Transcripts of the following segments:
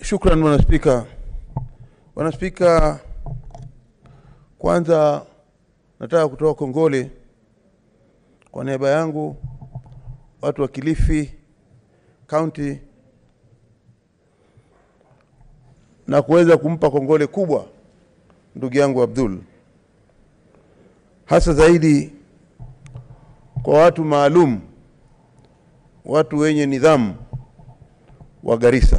Shukran Bwana Spika. Bwana Spika, kwanza nataka kutoa kongole kwa niaba yangu watu wa Kilifi County na kuweza kumpa kongole kubwa ndugu yangu Abdul, hasa zaidi kwa watu maalum, watu wenye nidhamu wa Garissa,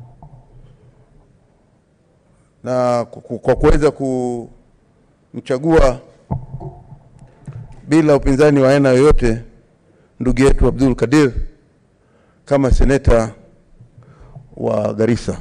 na kwa kuweza kumchagua bila upinzani wa aina yoyote ndugu yetu Abdul Kadir kama seneta wa Garissa.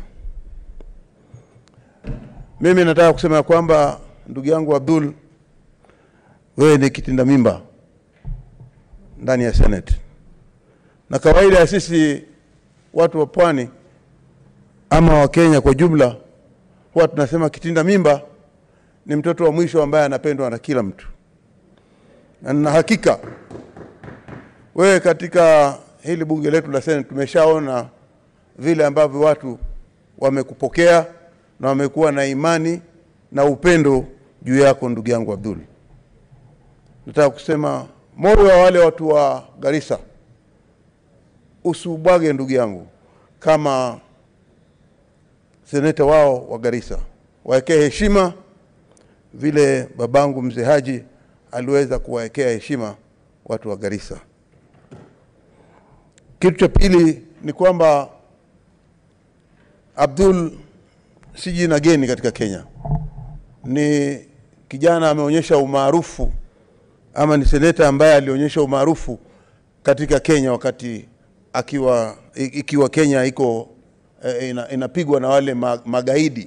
Mimi nataka kusema kwamba ndugu yangu Abdul, wewe ni kitinda mimba ndani ya Senate. Na kawaida ya sisi watu wa pwani ama wa Kenya kwa jumla, huwa tunasema kitinda mimba ni mtoto wa mwisho ambaye anapendwa na kila mtu. Na hakika wewe katika hili bunge letu la Senate tumeshaona vile ambavyo watu wamekupokea na wamekuwa na imani na upendo juu yako ndugu yangu Abdul. Nataka kusema moyo wa wale watu wa Garissa usubage ndugu yangu kama seneta wao wa Garissa. Waekee heshima vile babangu mzee Haji aliweza kuwaekea heshima watu wa Garissa. Kitu cha pili ni kwamba Abdul si jina geni katika Kenya. Ni kijana ameonyesha umaarufu, ama ni seneta ambaye alionyesha umaarufu katika Kenya wakati ikiwa Kenya iko inapigwa na wale magaidi.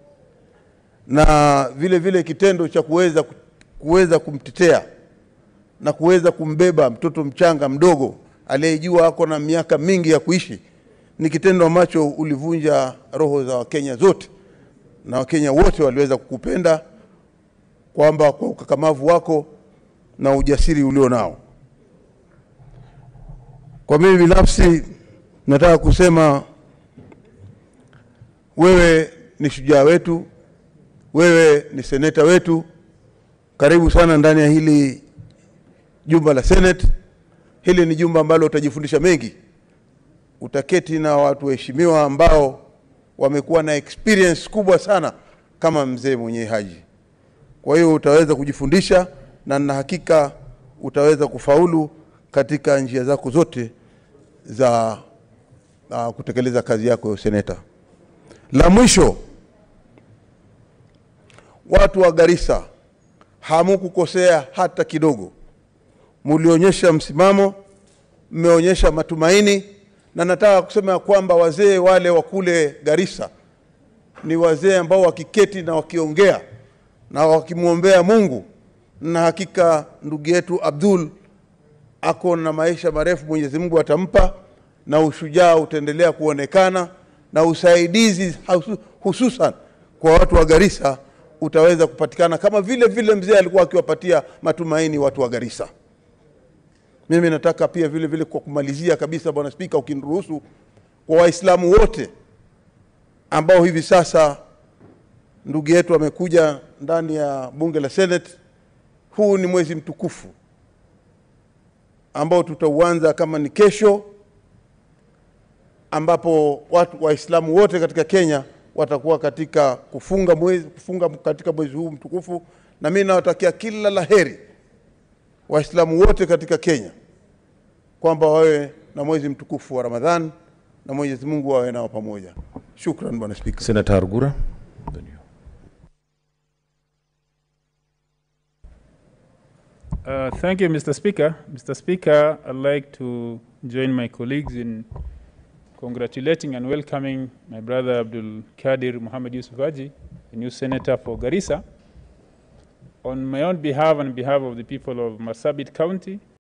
Na vile vile kitendo cha kuweza kumtetea na kuweza kumbeba mtoto mchanga mdogo aliyejua ako na miaka mingi ya kuishi ni kitendo ambacho ulivunja roho za Wakenya zote, na Wakenya wote waliweza kukupenda kwamba kwa ukakamavu wako na ujasiri ulio nao. Kwa mimi binafsi nataka kusema wewe ni shujaa wetu, wewe ni seneta wetu. Karibu sana ndani ya hili jumba la Senate. Hili ni jumba ambalo utajifundisha mengi. Utaketi na watu waheshimiwa ambao wamekuwa na experience kubwa sana kama mzee mwenye Haji. Kwa hiyo utaweza kujifundisha na na hakika utaweza kufaulu katika njia zako zote za kutekeleza kazi yako ya seneta. La mwisho, watu wa Garissa hamukukosea hata kidogo. Mulionyesha msimamo, mmeonyesha matumaini, na nataka kusema kwamba wazee wale wa kule Garissa ni wazee ambao wakiketi na wakiongea na wakimuombea Mungu, na hakika ndugu yetu Abdul ako na maisha marefu Mwenyezi Mungu atampa, na ushujaa utaendelea kuonekana, na usaidizi hususan kwa watu wa Garissa utaweza kupatikana kama vile mzee alikuwa akiwapatia matumaini watu wa Garissa. Mimi nataka pia vile kwa kumalizia kabisa Bwana Spika, ukiniruhusu, kwa Waislamu wote ambao hivi sasa ndugu yetu amekuja ndani ya bunge la Senate, huu ni mwezi mtukufu ambao tutauanza kama ni kesho, ambapo watu Waislamu wote katika Kenya watakuwa katika kufunga katika mwezi huu mtukufu. Na mimi nawatakia kila laheri Waislamu wote katika Kenya kwamba wawe na mwezi mtukufu wa Ramadhan na Mwenyezi Mungu awe nao pamoja. Shukran Bwana Spika. Senator Argura. Thank you, Mr. Speaker. Mr. Speaker, I'd like to join my colleagues in congratulating and welcoming my brother Abdul Kadir Muhammad Yusuf Haji, the new senator for Garissa. On my own behalf and behalf of the people of Marsabit County,